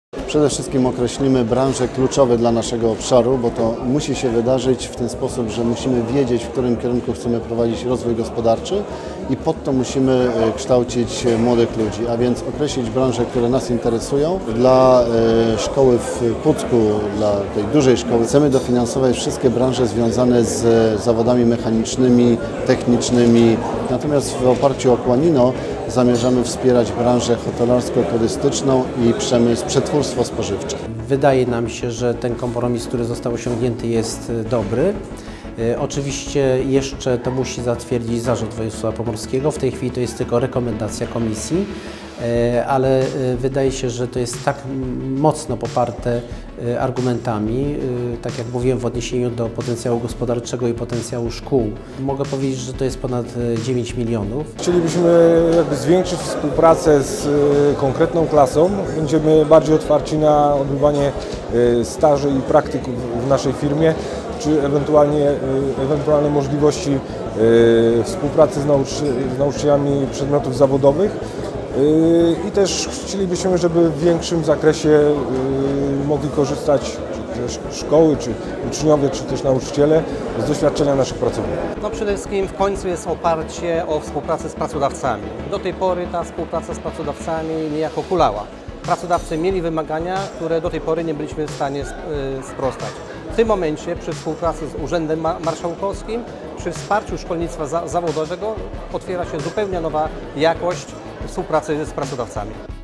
Przede wszystkim określimy branże kluczowe dla naszego obszaru, bo to musi się wydarzyć w ten sposób, że musimy wiedzieć, w którym kierunku chcemy prowadzić rozwój gospodarczy i pod to musimy kształcić młodych ludzi, a więc określić branże, które nas interesują. Dla szkoły w Pucku, dla tej dużej szkoły chcemy dofinansować wszystkie branże związane z zawodami mechanicznymi, technicznymi. Natomiast w oparciu o Kłanino zamierzamy wspierać branżę hotelarsko-turystyczną i przemysł, przetwórstwo spożywcze. Wydaje nam się, że ten kompromis, który został osiągnięty, jest dobry. Oczywiście jeszcze to musi zatwierdzić Zarząd Województwa Pomorskiego. W tej chwili to jest tylko rekomendacja komisji, ale wydaje się, że to jest tak mocno poparte argumentami, tak jak mówiłem, w odniesieniu do potencjału gospodarczego i potencjału szkół. Mogę powiedzieć, że to jest ponad 9 milionów. Chcielibyśmy zwiększyć współpracę z konkretną klasą. Będziemy bardziej otwarci na odbywanie staży i praktyk w naszej firmie, czy ewentualne możliwości współpracy z nauczycielami przedmiotów zawodowych. I też chcielibyśmy, żeby w większym zakresie mogli korzystać czy szkoły, czy uczniowie, czy też nauczyciele z doświadczenia naszych pracowników. No przede wszystkim w końcu jest oparcie o współpracę z pracodawcami. Do tej pory ta współpraca z pracodawcami niejako kulała. Pracodawcy mieli wymagania, które do tej pory nie byliśmy w stanie sprostać. W tym momencie przy współpracy z Urzędem Marszałkowskim, przy wsparciu szkolnictwa zawodowego otwiera się zupełnie nowa jakość współpracy z pracodawcami.